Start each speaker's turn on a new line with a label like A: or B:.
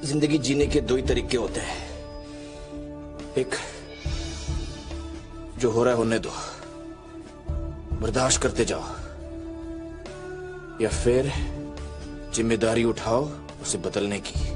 A: जिंदगी जीने के दो ही तरीके होते हैं, एक जो हो रहा है होने दो, बर्दाश्त करते जाओ, या फिर जिम्मेदारी उठाओ उसे बदलने की।